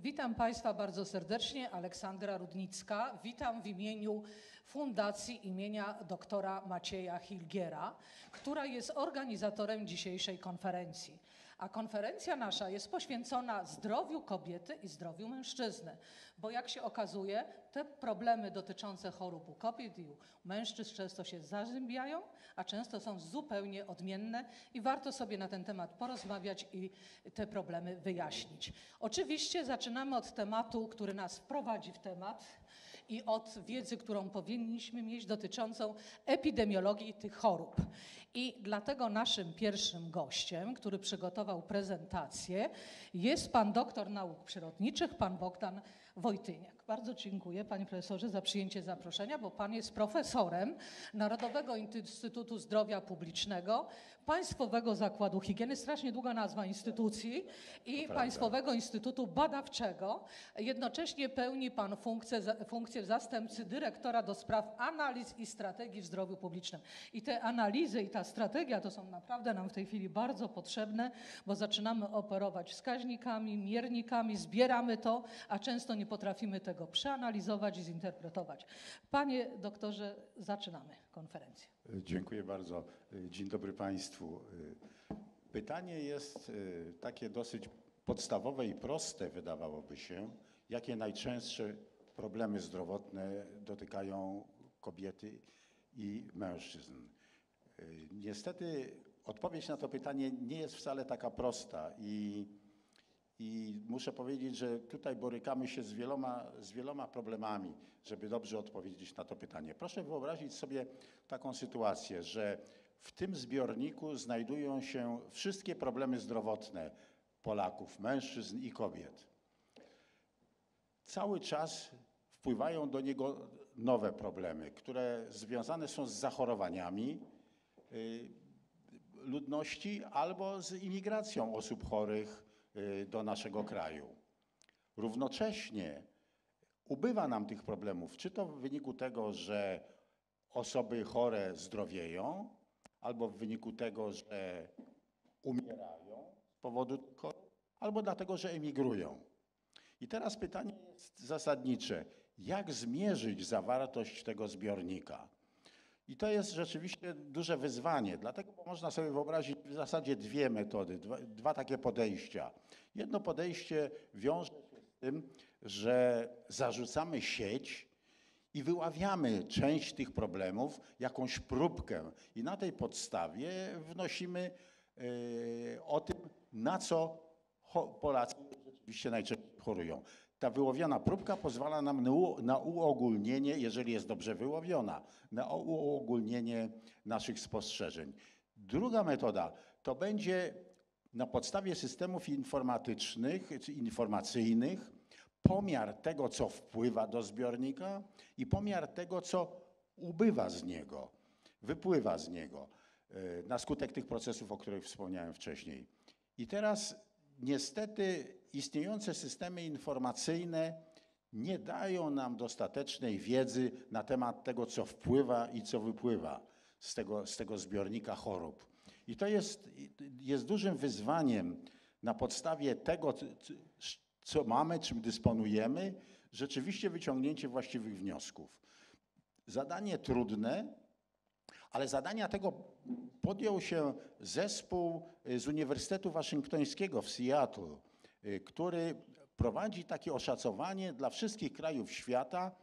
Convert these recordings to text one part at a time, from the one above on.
Witam Państwa bardzo serdecznie, Aleksandra Rudnicka. Witam w imieniu Fundacji imienia doktora Macieja Hilgiera, która jest organizatorem dzisiejszej konferencji. A konferencja nasza jest poświęcona zdrowiu kobiety i zdrowiu mężczyzny, bo jak się okazuje, te problemy dotyczące chorób u kobiet i u mężczyzn często się zazębiają, a często są zupełnie odmienne i warto sobie na ten temat porozmawiać i te problemy wyjaśnić. Oczywiście zaczynamy od tematu, który nas wprowadzi w temat i od wiedzy, którą powinniśmy mieć dotyczącą epidemiologii tych chorób. I dlatego naszym pierwszym gościem, który przygotował prezentację, jest pan doktor nauk przyrodniczych, pan Bogdan Wojtyniak. Bardzo dziękuję, panie profesorze, za przyjęcie zaproszenia, bo pan jest profesorem Narodowego Instytutu Zdrowia Publicznego, Państwowego Zakładu Higieny, strasznie długa nazwa instytucji, i Państwowego Instytutu Badawczego. Jednocześnie pełni pan funkcję zastępcy dyrektora do spraw analiz i strategii w zdrowiu publicznym. I te analizy i ta strategia to są naprawdę nam w tej chwili bardzo potrzebne, bo zaczynamy operować wskaźnikami, miernikami, zbieramy to, a często nie potrafimy tego przeanalizować i zinterpretować. Panie doktorze, zaczynamy konferencję. Dziękuję bardzo. Dzień dobry Państwu. Pytanie jest takie dosyć podstawowe i proste, wydawałoby się. Jakie najczęstsze problemy zdrowotne dotykają kobiety i mężczyzn? Niestety odpowiedź na to pytanie nie jest wcale taka prosta i muszę powiedzieć, że tutaj borykamy się z wieloma problemami, żeby dobrze odpowiedzieć na to pytanie. Proszę wyobrazić sobie taką sytuację, że w tym zbiorniku znajdują się wszystkie problemy zdrowotne Polaków, mężczyzn i kobiet. Cały czas wpływają do niego nowe problemy, które związane są z zachorowaniami ludności albo z imigracją osób chorych do naszego kraju. Równocześnie ubywa nam tych problemów, czy to w wyniku tego, że osoby chore zdrowieją, albo w wyniku tego, że umierają z powodu chorób, albo dlatego, że emigrują. I teraz pytanie jest zasadnicze. Jak zmierzyć zawartość tego zbiornika? I to jest rzeczywiście duże wyzwanie, dlatego można sobie wyobrazić w zasadzie dwie metody, dwa takie podejścia. Jedno podejście wiąże się z tym, że zarzucamy sieć i wyławiamy część tych problemów, jakąś próbkę i na tej podstawie wnosimy o tym, na co Polacy rzeczywiście najczęściej chorują. Ta wyłowiona próbka pozwala nam na uogólnienie, jeżeli jest dobrze wyłowiona, na uogólnienie naszych spostrzeżeń. Druga metoda to będzie na podstawie systemów informatycznych czy informacyjnych pomiar tego, co wpływa do zbiornika i pomiar tego, co ubywa z niego, wypływa z niego na skutek tych procesów, o których wspomniałem wcześniej. I teraz niestety istniejące systemy informacyjne nie dają nam dostatecznej wiedzy na temat tego, co wpływa i co wypływa z tego zbiornika chorób. I to jest dużym wyzwaniem na podstawie tego, co mamy, czym dysponujemy, rzeczywiście wyciągnięcie właściwych wniosków. Zadanie trudne, ale zadania tego podjął się zespół z Uniwersytetu Waszyngtońskiego w Seattle, który prowadzi takie oszacowanie dla wszystkich krajów świata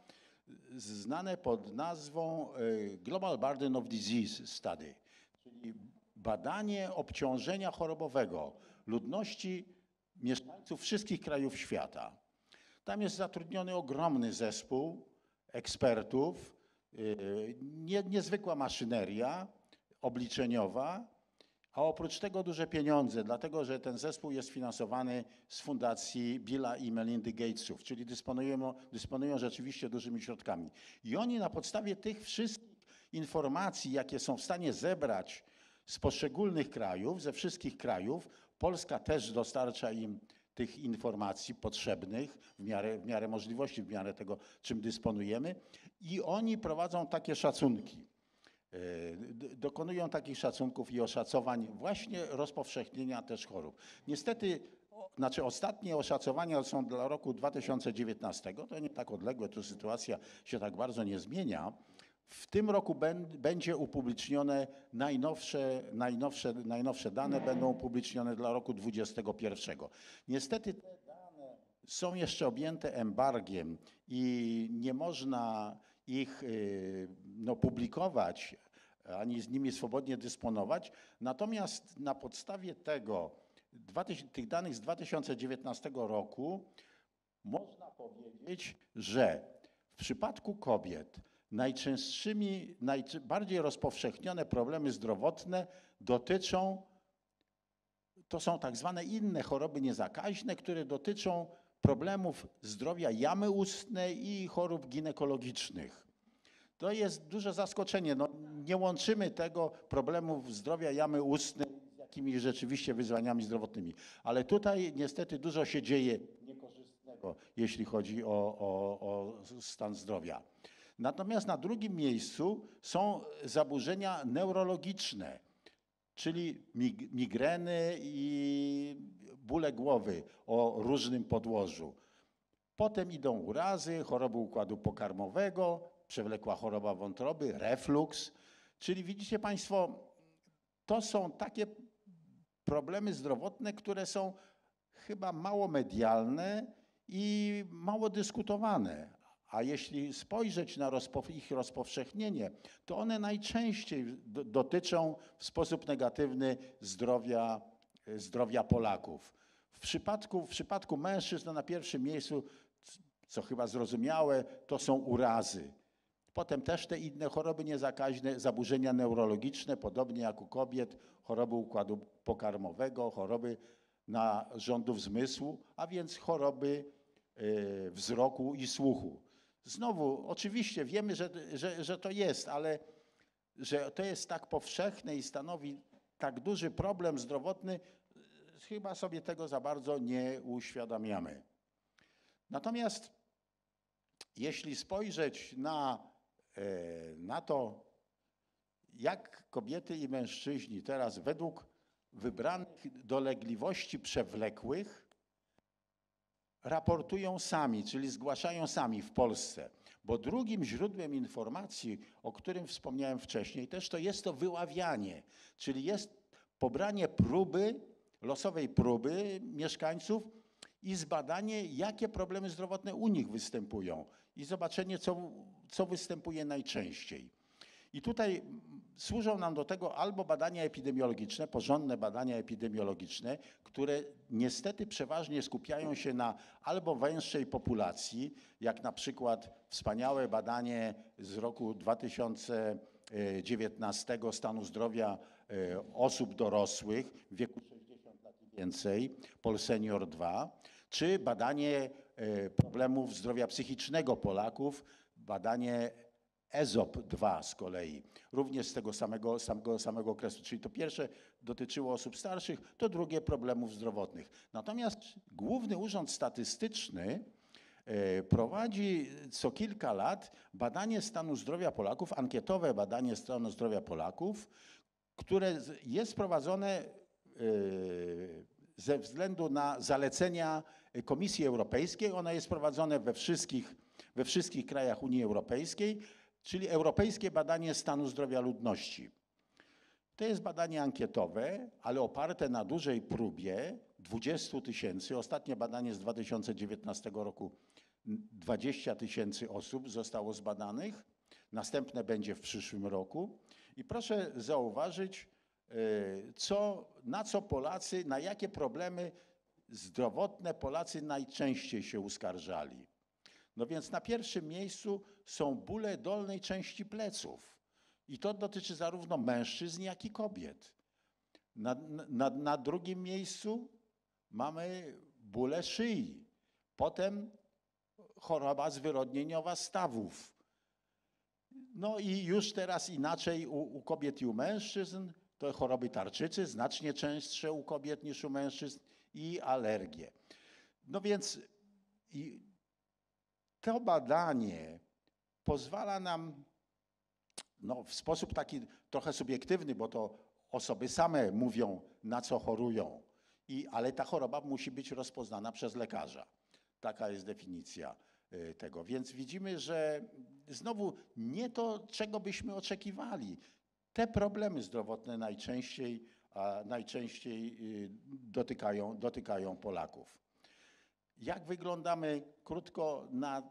znane pod nazwą Global Burden of Disease Study, czyli badanie obciążenia chorobowego ludności mieszkańców wszystkich krajów świata. Tam jest zatrudniony ogromny zespół ekspertów, niezwykła maszyneria obliczeniowa, a oprócz tego duże pieniądze, dlatego że ten zespół jest finansowany z fundacji Billa i Melindy Gatesów, czyli dysponują rzeczywiście dużymi środkami. I oni na podstawie tych wszystkich informacji, jakie są w stanie zebrać z poszczególnych krajów, ze wszystkich krajów, Polska też dostarcza im tych informacji potrzebnych w miarę możliwości, w miarę tego, czym dysponujemy, i oni prowadzą takie szacunki. Dokonują takich szacunków i oszacowań właśnie rozpowszechnienia też chorób. Niestety Znaczy ostatnie oszacowania są dla roku 2019, to nie tak odległe, tu sytuacja się tak bardzo nie zmienia. W tym roku będzie upublicznione najnowsze dane będą upublicznione dla roku 2021. Niestety te dane są jeszcze objęte embargiem i nie można ich publikować, ani z nimi swobodnie dysponować. Natomiast na podstawie tych danych z 2019 roku można powiedzieć, że w przypadku kobiet najbardziej rozpowszechnione problemy zdrowotne to są tak zwane inne choroby niezakaźne, które dotyczą problemów zdrowia jamy ustnej i chorób ginekologicznych. To jest duże zaskoczenie. No, nie łączymy tego problemów zdrowia jamy ustnej z jakimiś rzeczywiście wyzwaniami zdrowotnymi. Ale tutaj niestety dużo się dzieje niekorzystnego, jeśli chodzi o stan zdrowia. Natomiast na drugim miejscu są zaburzenia neurologiczne, czyli migreny i bóle głowy o różnym podłożu. Potem idą urazy, choroby układu pokarmowego, przewlekła choroba wątroby, refluks. Czyli widzicie Państwo, to są takie problemy zdrowotne, które są chyba mało medialne i mało dyskutowane. A jeśli spojrzeć na ich rozpowszechnienie, to one najczęściej dotyczą w sposób negatywny zdrowia Polaków. W przypadku mężczyzn na pierwszym miejscu, co chyba zrozumiałe, to są urazy. Potem też te inne choroby niezakaźne, zaburzenia neurologiczne, podobnie jak u kobiet, choroby układu pokarmowego, choroby narządów zmysłu, a więc choroby wzroku i słuchu. Znowu, oczywiście wiemy, że to jest, ale że to jest tak powszechne i stanowi tak duży problem zdrowotny, chyba sobie tego za bardzo nie uświadamiamy. Natomiast jeśli spojrzeć na to, jak kobiety i mężczyźni teraz według wybranych dolegliwości przewlekłych raportują sami, czyli zgłaszają sami w Polsce. Bo drugim źródłem informacji, o którym wspomniałem wcześniej, też to jest to wyławianie, czyli jest pobranie losowej próby mieszkańców i zbadanie, jakie problemy zdrowotne u nich występują i zobaczenie, co występuje najczęściej. I tutaj służą nam do tego albo badania epidemiologiczne, porządne badania epidemiologiczne, które niestety przeważnie skupiają się na albo węższej populacji, jak na przykład wspaniałe badanie z roku 2019 stanu zdrowia osób dorosłych w wieku 60 lat i więcej, PolSenior 2, czy badanie problemów zdrowia psychicznego Polaków, badanie EZOP-2 z kolei, również z tego samego okresu. Czyli to pierwsze dotyczyło osób starszych, to drugie problemów zdrowotnych. Natomiast Główny Urząd Statystyczny prowadzi co kilka lat badanie stanu zdrowia Polaków, ankietowe badanie stanu zdrowia Polaków, które jest prowadzone ze względu na zalecenia Komisji Europejskiej. Ono jest prowadzone we wszystkich krajach Unii Europejskiej, czyli Europejskie Badanie Stanu Zdrowia Ludności. To jest badanie ankietowe, ale oparte na dużej próbie 20 000. Ostatnie badanie z 2019 roku 20 000 osób zostało zbadanych. Następne będzie w przyszłym roku. I proszę zauważyć, na jakie problemy zdrowotne Polacy najczęściej się uskarżali. No więc na pierwszym miejscu są bóle dolnej części pleców. I to dotyczy zarówno mężczyzn, jak i kobiet. Na drugim miejscu mamy bóle szyi. Potem choroba zwyrodnieniowa stawów. No i już teraz inaczej u kobiet i u mężczyzn. To choroby tarczycy, znacznie częstsze u kobiet niż u mężczyzn i alergie. No więc to badanie pozwala nam w sposób taki trochę subiektywny, bo to osoby same mówią, na co chorują ale ta choroba musi być rozpoznana przez lekarza. Taka jest definicja tego. Więc widzimy, że znowu nie to, czego byśmy oczekiwali. Te problemy zdrowotne najczęściej dotykają Polaków. Jak wyglądamy krótko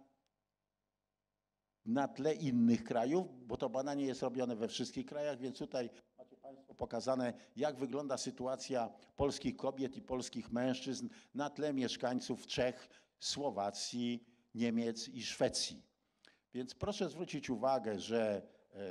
na tle innych krajów, bo to badanie jest robione we wszystkich krajach, więc tutaj macie Państwo pokazane, jak wygląda sytuacja polskich kobiet i polskich mężczyzn na tle mieszkańców Czech, Słowacji, Niemiec i Szwecji. Więc proszę zwrócić uwagę, że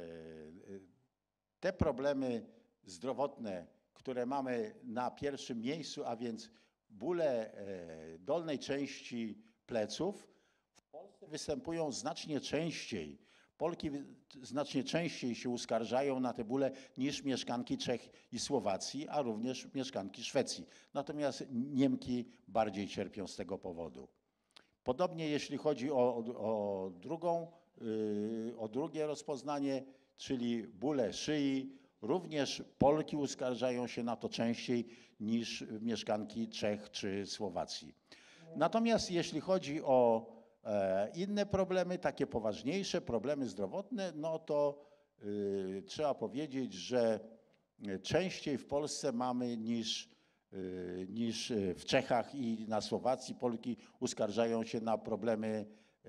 te problemy zdrowotne, które mamy na pierwszym miejscu, a więc bóle dolnej części pleców, w Polsce występują znacznie częściej. Polki znacznie częściej się uskarżają na te bóle niż mieszkanki Czech i Słowacji, a również mieszkanki Szwecji. Natomiast Niemki bardziej cierpią z tego powodu. Podobnie jeśli chodzi o drugie rozpoznanie, czyli bóle szyi, również Polki uskarżają się na to częściej niż mieszkanki Czech czy Słowacji. Natomiast jeśli chodzi o inne problemy, takie poważniejsze problemy zdrowotne, no to trzeba powiedzieć, że częściej w Polsce mamy niż w Czechach i na Słowacji. Polki uskarżają się na problemy,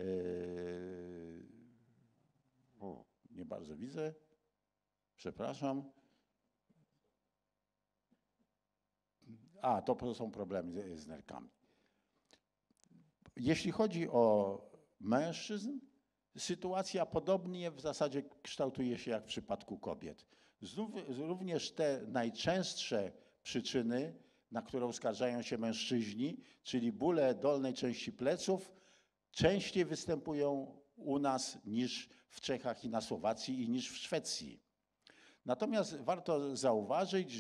nie bardzo widzę, przepraszam. To są problemy z nerkami. Jeśli chodzi o mężczyzn, sytuacja podobnie w zasadzie kształtuje się jak w przypadku kobiet. Również te najczęstsze przyczyny, na które uskarżają się mężczyźni, czyli bóle dolnej części pleców, częściej występują u nas niż w Czechach i na Słowacji i niż w Szwecji. Natomiast warto zauważyć,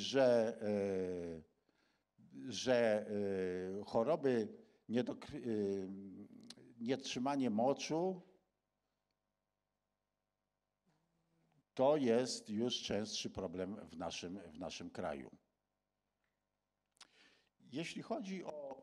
że choroby, nietrzymanie moczu to jest już częstszy problem w naszym kraju. Jeśli chodzi o...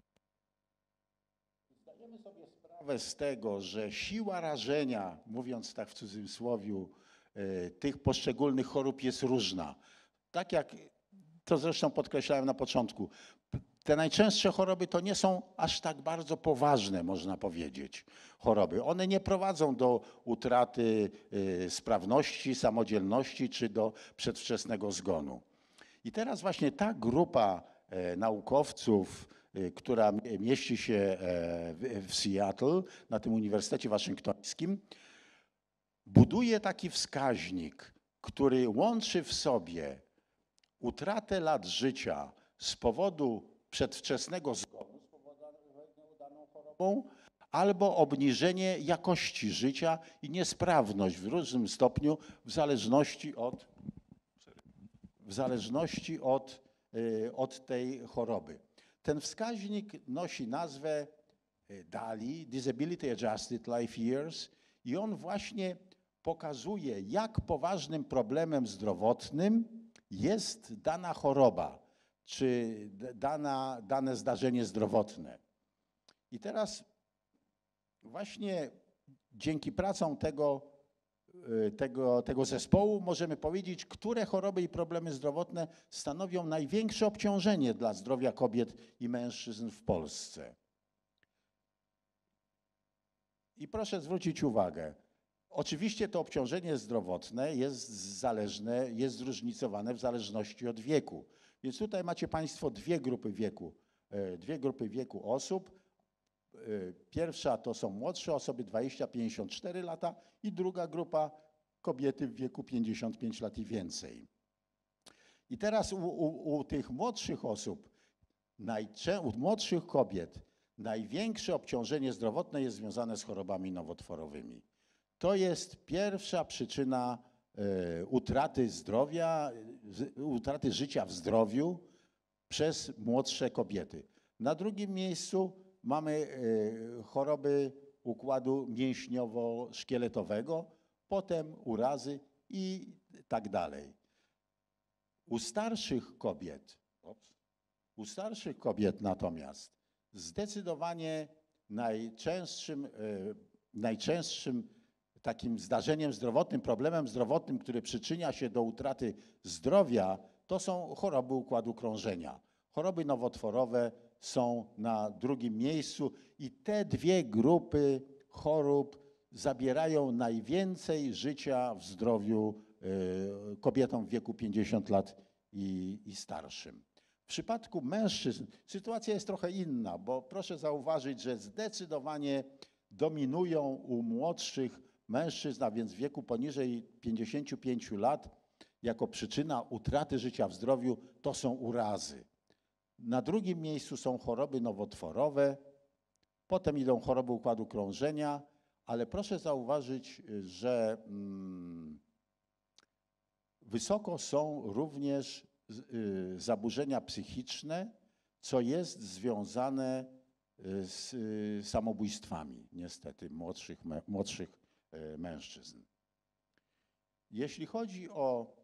Zdajemy sobie sprawę z tego, że siła rażenia, mówiąc tak w cudzysłowiu, tych poszczególnych chorób jest różna. Tak jak to zresztą podkreślałem na początku, te najczęstsze choroby to nie są aż tak bardzo poważne, można powiedzieć, choroby. One nie prowadzą do utraty sprawności, samodzielności czy do przedwczesnego zgonu. I teraz właśnie ta grupa naukowców, która mieści się w Seattle, na tym Uniwersytecie Waszyngtońskim, buduje taki wskaźnik, który łączy w sobie utratę lat życia z powodu przedwczesnego zgonu spowodowanego daną chorobą albo obniżenie jakości życia i niesprawność w różnym stopniu w zależności od tej choroby. Ten wskaźnik nosi nazwę DALY, Disability Adjusted Life Years, i on właśnie pokazuje, jak poważnym problemem zdrowotnym jest dana choroba, czy dane zdarzenie zdrowotne. I teraz właśnie dzięki pracom tego zespołu możemy powiedzieć, które choroby i problemy zdrowotne stanowią największe obciążenie dla zdrowia kobiet i mężczyzn w Polsce. I proszę zwrócić uwagę, oczywiście to obciążenie zdrowotne jest zależne, jest zróżnicowane w zależności od wieku. Więc tutaj macie Państwo dwie grupy wieku osób. Pierwsza to są młodsze osoby, 20-54 lata, i druga grupa kobiety w wieku 55 lat i więcej. I teraz u tych młodszych osób, u młodszych kobiet, największe obciążenie zdrowotne jest związane z chorobami nowotworowymi. To jest pierwsza przyczyna utraty zdrowia, utraty życia w zdrowiu przez młodsze kobiety. Na drugim miejscu mamy choroby układu mięśniowo-szkieletowego, potem urazy i tak dalej. U starszych kobiet U starszych kobiet natomiast zdecydowanie najczęstszym takim zdarzeniem zdrowotnym, problemem zdrowotnym, który przyczynia się do utraty zdrowia, to są choroby układu krążenia. Choroby nowotworowe są na drugim miejscu i te dwie grupy chorób zabierają najwięcej życia w zdrowiu kobietom w wieku 50 lat i starszym. W przypadku mężczyzn sytuacja jest trochę inna, bo proszę zauważyć, że zdecydowanie dominują u młodszych mężczyzn, a więc w wieku poniżej 55 lat, jako przyczyna utraty życia w zdrowiu, to są urazy. Na drugim miejscu są choroby nowotworowe, potem idą choroby układu krążenia, ale proszę zauważyć, że wysoko są również zaburzenia psychiczne, co jest związane z samobójstwami, niestety, młodszych mężczyzn. Jeśli chodzi o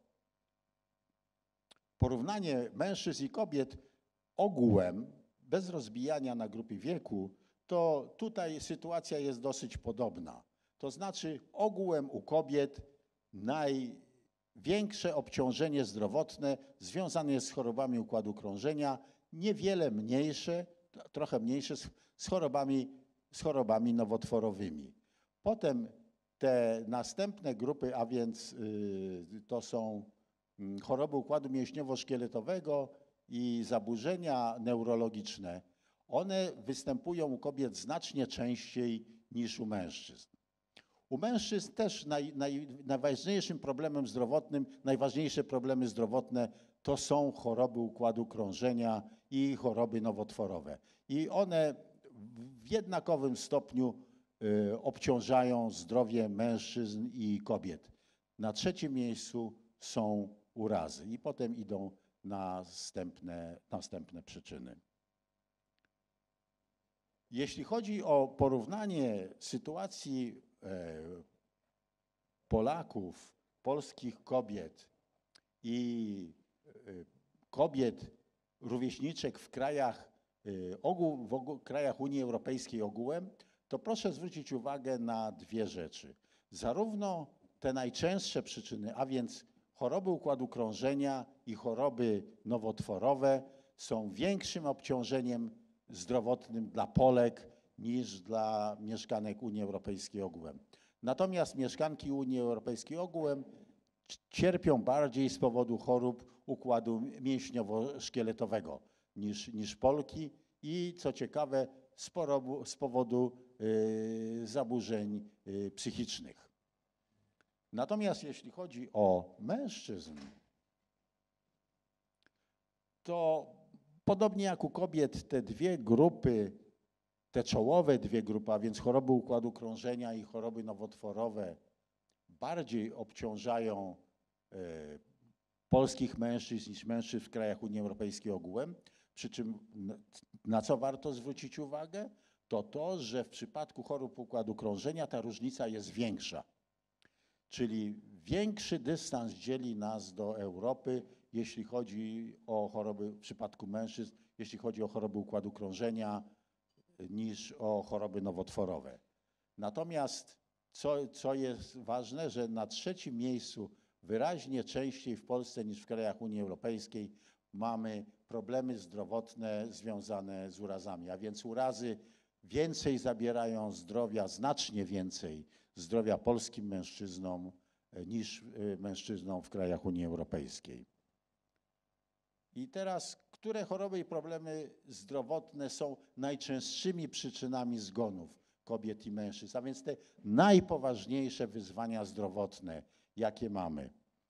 porównanie mężczyzn i kobiet ogółem, bez rozbijania na grupy wieku, to tutaj sytuacja jest dosyć podobna. To znaczy ogółem u kobiet największe obciążenie zdrowotne związane jest z chorobami układu krążenia, niewiele mniejsze, trochę mniejsze z chorobami nowotworowymi. Potem te następne grupy, a więc to są choroby układu mięśniowo-szkieletowego i zaburzenia neurologiczne, one występują u kobiet znacznie częściej niż u mężczyzn. U mężczyzn też najważniejszym problemem zdrowotnym, najważniejsze problemy zdrowotne to są choroby układu krążenia i choroby nowotworowe. I one w jednakowym stopniu obciążają zdrowie mężczyzn i kobiet. Na trzecim miejscu są urazy i potem idą następne przyczyny. Jeśli chodzi o porównanie sytuacji Polaków, polskich kobiet i kobiet rówieśniczek w krajach Unii Europejskiej ogółem, to proszę zwrócić uwagę na dwie rzeczy. Zarówno te najczęstsze przyczyny, a więc choroby układu krążenia i choroby nowotworowe, są większym obciążeniem zdrowotnym dla Polek niż dla mieszkanek Unii Europejskiej ogółem. Natomiast mieszkanki Unii Europejskiej ogółem cierpią bardziej z powodu chorób układu mięśniowo-szkieletowego niż Polki i co ciekawe z powodu zaburzeń psychicznych. Natomiast jeśli chodzi o mężczyzn, to podobnie jak u kobiet te dwie grupy, te czołowe dwie grupy, a więc choroby układu krążenia i choroby nowotworowe, bardziej obciążają polskich mężczyzn niż mężczyzn w krajach Unii Europejskiej ogółem. Przy czym na co warto zwrócić uwagę, to, że w przypadku chorób układu krążenia ta różnica jest większa. Czyli większy dystans dzieli nas do Europy, jeśli chodzi o choroby w przypadku mężczyzn, jeśli chodzi o choroby układu krążenia, niż o choroby nowotworowe. Natomiast co jest ważne, że na trzecim miejscu wyraźnie częściej w Polsce niż w krajach Unii Europejskiej mamy problemy zdrowotne związane z urazami, a więc urazy więcej zabierają zdrowia, znacznie więcej zdrowia polskim mężczyznom niż mężczyznom w krajach Unii Europejskiej. I teraz, które choroby i problemy zdrowotne są najczęstszymi przyczynami zgonów kobiet i mężczyzn, a więc te najpoważniejsze wyzwania zdrowotne, jakie mamy?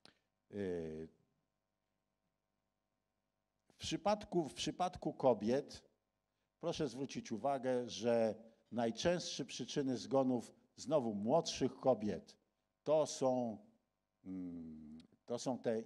W przypadku kobiet proszę zwrócić uwagę, że najczęstsze przyczyny zgonów znowu młodszych kobiet to są te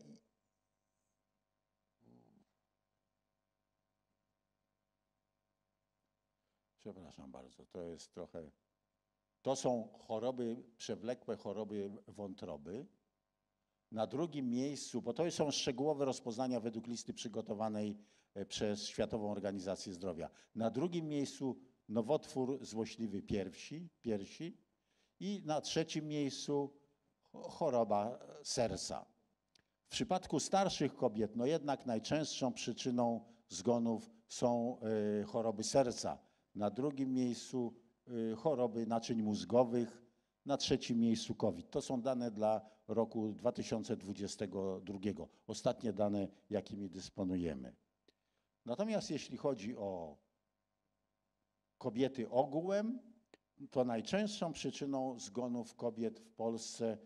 przepraszam bardzo, to są choroby przewlekłe, choroby wątroby. Na drugim miejscu, bo to są szczegółowe rozpoznania według listy przygotowanej przez Światową Organizację Zdrowia. Na drugim miejscu nowotwór złośliwy piersi i na trzecim miejscu choroba serca. W przypadku starszych kobiet, no jednak najczęstszą przyczyną zgonów są choroby serca. Na drugim miejscu choroby naczyń mózgowych, na trzecim miejscu COVID. To są dane dla roku 2022. Ostatnie dane, jakimi dysponujemy. Natomiast jeśli chodzi o kobiety ogółem, to najczęstszą przyczyną zgonów kobiet w Polsce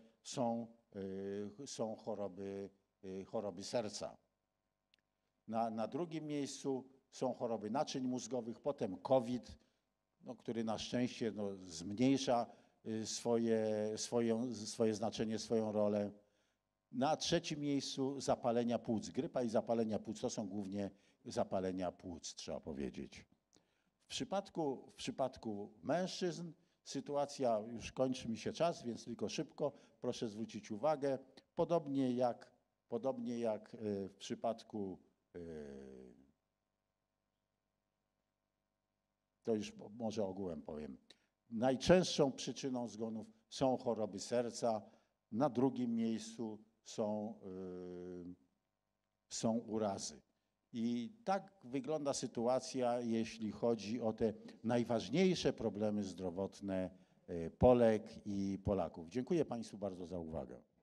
są choroby serca. Na drugim miejscu są choroby naczyń mózgowych, potem COVID, który na szczęście zmniejsza swoje znaczenie, swoją rolę. Na trzecim miejscu zapalenia płuc. Grypa i zapalenia płuc to są głównie zapalenia płuc, trzeba powiedzieć. W przypadku mężczyzn sytuacja, już kończy mi się czas, więc tylko szybko, proszę zwrócić uwagę, podobnie jak w przypadku, to już może ogółem powiem, najczęstszą przyczyną zgonów są choroby serca, na drugim miejscu są urazy. I tak wygląda sytuacja, jeśli chodzi o te najważniejsze problemy zdrowotne Polek i Polaków. Dziękuję Państwu bardzo za uwagę.